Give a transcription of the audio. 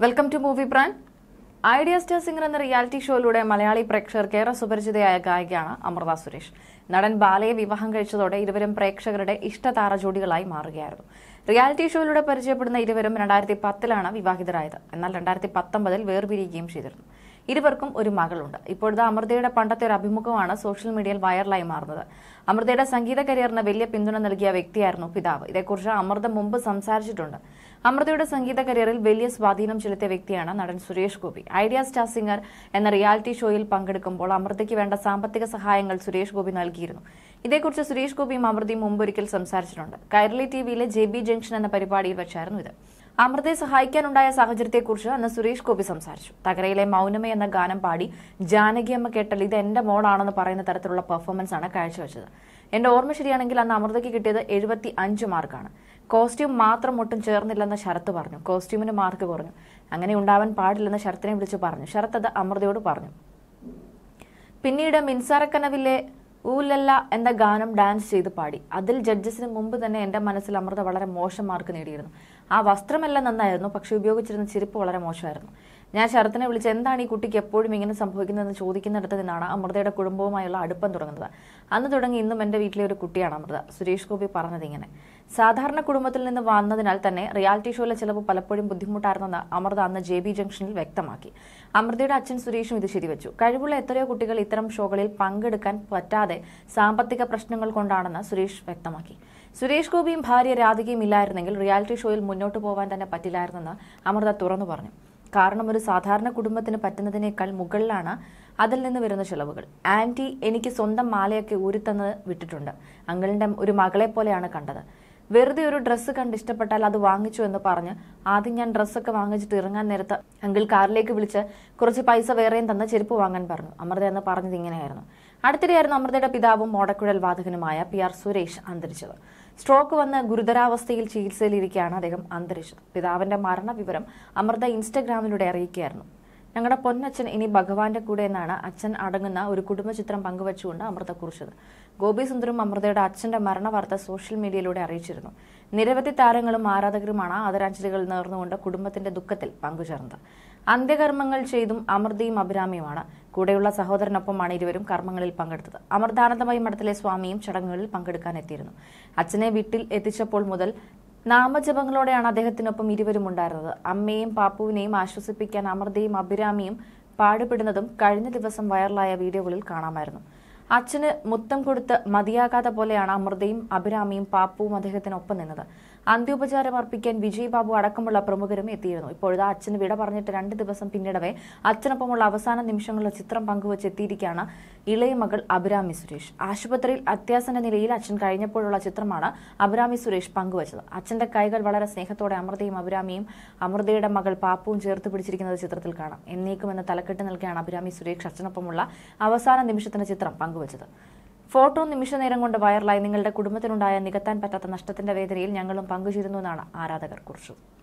Welcome to movie brand. Idea star singer എന്ന reality ഷോയിലൂടെ മലയാളി പ്രേക്ഷകർക്ക് ഏറെ സുപരിചിതയായ ഗായികയാണ് അമൃത സുരേഷ്. നടൻ ബാലയെ വിവാഹം കഴിച്ചതോടെ ഇരുവരും പ്രേക്ഷകരുടെ ഇഷ്ടതാര ജോഡികളായി മാറുകയായിരുന്നു. റിയാലിറ്റി ഷോയിലൂടെ പരിചയപ്പെടുന്ന ഇരുവരും 2010-ലാണ് വിവാഹിതരായത്. എന്നാൽ 2019-ൽ വേർപിരിയുകയും ചെയ്തിരുന്നു. ഇരുവർക്കും ഒരു മകളുണ്ട്. ഇപ്പോഴത്തെ അമൃതയുടെ പണ്ടത്തെ ഒരു അഭിമുഖമാണ് സോഷ്യൽ മീഡിയയിൽ വൈറലായി മാറുന്നത്. അമൃതയുടെ സംഗീത കരിയറിന് വലിയ പിന്തുണ നൽകിയ വ്യക്തിയായിരുന്നു പിതാവ്. ഇതേക്കുറിച്ച് അമൃത മുമ്പ് സംസാരിച്ചിട്ടുണ്ട്. അമൃതയുടെ സംഗീത കരിയറിൽ വലിയ സ്വാധീനം ചെലുത്തിയ വ്യക്തിയാണ് നടൻ Suresh Gopi. Idea star singer എന്ന റിയാലിറ്റി ഷോയിൽ പങ്കെടുക്കുമ്പോൾ അമൃതയ്ക്ക് വേണ്ട സാമ്പത്തിക സഹായങ്ങൾ സുരേഷ് ഗോപി നൽകിയിരുന്നു. ഇതേക്കുറിച്ച് സുരേഷ് ഗോപിയും അമൃതയും മുമ്പൊരിക്കൽ സംസാരിച്ചിട്ടുണ്ട്. കൈരളി ടിവിയിലെ JB ജംഗ്ഷൻ എന്ന പരിപാടിയിൽ വെച്ചായിരുന്നു ഇത്. അമൃതയെ സഹായിക്കാനുണ്ടായ സാഹചര്യത്തെക്കുറിച്ച് അന്ന് സുരേഷ് ഗോപി സംസാരിച്ചു. തകരയിലെ മൗനമേ എന്ന ഗാനം പാടി ജാനകിയമ്മ കേട്ടാൽ ഇത് എന്റെ മോളാണെന്ന് പറയുന്ന തരത്തിലുള്ള പെർഫോമൻസ് ആണ് കാഴ്ചവെച്ചത്. എന്റെ ഓർമ്മ ശരിയാണെങ്കിൽ അന്ന് അമൃതയ്ക്ക് കിട്ടിയത് 75 മാർക്കാണ്. കോസ്റ്റ്യൂം മാത്രം ഒട്ടും ചേർന്നില്ലെന്ന് ശരത്ത് പറഞ്ഞു. കോസ്റ്റ്യൂമിന് മാർക്ക് കുറഞ്ഞു. അങ്ങനെ ഉണ്ടാവാൻ പാടില്ലെന്ന് ശരത്തിനെ വിളിച്ചു പറഞ്ഞു. ശരത്ത് അത് അമൃതയോട് പറഞ്ഞു. പിന്നീട് മിൻസാരക്കനവിലെ ഊലല്ല എന്ന ഗാനം ഡാൻസ് ചെയ്ത് പാടി. അതിൽ ജഡ്ജസിന് മുമ്പ് തന്നെ എന്റെ മനസ്സിൽ അമൃത വളരെ മോശം മാർക്ക് നേടിയിരുന്നു. ആ വസ്ത്രമെല്ലാം നന്നായിരുന്നു, പക്ഷെ ഉപയോഗിച്ചിരുന്ന ചെരുപ്പ് വളരെ മോശമായിരുന്നു. ഞാൻ ശരത്തിനെ വിളിച്ച് എന്താണ് ഈ കുട്ടിക്ക് എപ്പോഴും ഇങ്ങനെ സംഭവിക്കുന്നതെന്ന് ചോദിക്കുന്നിടത്ത് നിന്നാണ് അമൃതയുടെ കുടുംബവുമായുള്ള അടുപ്പം തുടങ്ങുന്നത്. അന്ന് തുടങ്ങി ഇന്നും എന്റെ വീട്ടിലെ ഒരു കുട്ടിയാണ് അമൃത. സുരേഷ് ഗോപി പറഞ്ഞത് ഇങ്ങനെ. സാധാരണ കുടുംബത്തിൽ നിന്ന് വന്നതിനാൽ തന്നെ റിയാലിറ്റി ഷോയിലെ ചിലവ് പലപ്പോഴും ബുദ്ധിമുട്ടായിരുന്നെന്ന് അമൃത അന്ന് JB ജംഗ്ഷനിൽ വ്യക്തമാക്കി. അമൃതയുടെ അച്ഛൻ സുരേഷും ഇത് ശരിവച്ചു. കഴിവുള്ള എത്രയോ കുട്ടികൾ ഇത്തരം ഷോകളിൽ പങ്കെടുക്കാൻ പറ്റാതെ സാമ്പത്തിക പ്രശ്നങ്ങൾ കൊണ്ടാണെന്ന് സുരേഷ് വ്യക്തമാക്കി. സുരേഷ് ഗോപിയും ഭാര്യ രാധികയും ഇല്ലായിരുന്നെങ്കിൽ റിയാലിറ്റി ഷോയിൽ മുന്നോട്ട് പോകാൻ തന്നെ പറ്റില്ലായിരുന്നെന്ന് അമൃത തുറന്നു പറഞ്ഞു. കാരണം ഒരു സാധാരണ കുടുംബത്തിന് പറ്റുന്നതിനേക്കാൾ മുകളിലാണ് അതിൽ നിന്ന് വരുന്ന ചിലവുകൾ. ആന്റി എനിക്ക് സ്വന്തം മാലയൊക്കെ ഊരിത്തന്ന് വിട്ടിട്ടുണ്ട്. അങ്കിളിന്റെ ഒരു മകളെ പോലെയാണ് കണ്ടത്. വെറുതെ ഒരു ഡ്രസ്സ് കണ്ട് ഇഷ്ടപ്പെട്ടാൽ അത് വാങ്ങിച്ചു എന്ന് പറഞ്ഞ് ആദ്യം ഞാൻ ഡ്രസ്സൊക്കെ വാങ്ങിച്ചിട്ട് ഇറങ്ങാൻ നേരത്ത് അങ്കിൾ കാറിലേക്ക് വിളിച്ച് കുറച്ച് പൈസ വേറെയും തന്ന ചെരുപ്പ് വാങ്ങാൻ പറഞ്ഞു. അമൃത എന്ന് പറഞ്ഞത് ഇങ്ങനെയായിരുന്നു. അടുത്തിടെയായിരുന്നു അമൃതയുടെ പിതാവും മോടക്കുഴൽ വാദകനുമായ PR സുരേഷ് അന്തരിച്ചത്. സ്ട്രോക്ക് വന്ന് ഗുരുതരാവസ്ഥയിൽ ചികിത്സയിലിരിക്കെയാണ് അദ്ദേഹം അന്തരിച്ചത്. പിതാവിന്റെ മരണവിവരം അമൃത ഇൻസ്റ്റഗ്രാമിലൂടെ അറിയിക്കുകയായിരുന്നു. ഞങ്ങളുടെ പൊന്നച്ഛൻ ഇനി ഭഗവാന്റെ കൂടെ എന്നാണ് അച്ഛൻ അടങ്ങുന്ന ഒരു കുടുംബചിത്രം പങ്കുവച്ചുകൊണ്ട് അമൃത കുറിച്ചത്. ഗോപി സുന്ദറും അമൃതയുടെ അച്ഛന്റെ മരണവാർത്ത സോഷ്യൽ മീഡിയയിലൂടെ അറിയിച്ചിരുന്നു. നിരവധി താരങ്ങളും ആരാധകരുമാണ് ആദരാഞ്ജലികൾ നേർന്നുകൊണ്ട് കുടുംബത്തിന്റെ ദുഃഖത്തിൽ പങ്കുചേർന്നത്. അന്ത്യകർമ്മങ്ങൾ ചെയ്തും അമൃതയും അഭിരാമിയുമാണ്. കൂടെയുള്ള സഹോദരനൊപ്പമാണ് ഇരുവരും കർമ്മങ്ങളിൽ പങ്കെടുത്തത്. അമൃതാനന്ദമയി മഠത്തിലെ സ്വാമിയും ചടങ്ങുകളിൽ പങ്കെടുക്കാൻ എത്തിയിരുന്നു. അച്ഛനെ വീട്ടിൽ എത്തിച്ചപ്പോൾ മുതൽ നാമജപങ്ങളോടെയാണ് അദ്ദേഹത്തിനൊപ്പം ഇരുവരും ഉണ്ടായിരുന്നത്. അമ്മയെയും പാപ്പുവിനെയും ആശ്വസിപ്പിക്കാൻ അമൃതയും അഭിരാമിയും പാടുപെടുന്നതും കഴിഞ്ഞ ദിവസം വൈറലായ വീഡിയോകളിൽ കാണാമായിരുന്നു. അച്ഛന് മുത്തം കൊടുത്ത് മതിയാകാത്ത പോലെയാണ് അമൃതയും അഭിരാമിയും പാപ്പുവും അദ്ദേഹത്തിനൊപ്പം നിന്നത്. അന്ത്യോപചാരം അർപ്പിക്കാൻ വിജയ് ബാബു അടക്കമുള്ള പ്രമുഖരും എത്തിയിരുന്നു. ഇപ്പോഴത്തെ അച്ഛന് വിട പറഞ്ഞിട്ട് 2 ദിവസം പിന്നിടവേ അച്ഛനൊപ്പമുള്ള അവസാന നിമിഷങ്ങളിലെ ചിത്രം പങ്കുവച്ച് എത്തിയിരിക്കുകയാണ് ഇളയ മകൾ അഭിരാമി സുരേഷ്. ആശുപത്രിയിൽ അത്യാസന്ന നിലയിൽ അച്ഛൻ കഴിഞ്ഞപ്പോഴുള്ള ചിത്രമാണ് അഭിരാമി സുരേഷ് പങ്കുവച്ചത്. അച്ഛന്റെ കൈകൾ വളരെ സ്നേഹത്തോടെ അമൃതയും അഭിരാമിയും അമൃതയുടെ മകൾ പാപ്പുവും ചേർത്ത് പിടിച്ചിരിക്കുന്നത് ചിത്രത്തിൽ കാണാം. എന്നേക്കുമെന്ന് തലക്കെട്ട് നൽകിയാണ് അഭിരാമി സുരേഷ് അച്ഛനൊപ്പമുള്ള അവസാന നിമിഷത്തിന്റെ ചിത്രം പങ്കുവച്ചത്. ഫോട്ടോ നിമിഷനേരം കൊണ്ട് വൈറലായി. നിങ്ങളുടെ കുടുംബത്തിനുണ്ടായ നികത്താൻ പറ്റാത്ത നഷ്ടത്തിന്റെ വേദനയിൽ ഞങ്ങളും പങ്കുചേരുന്നു എന്നാണ് ആരാധകർ കുറിച്ചത്.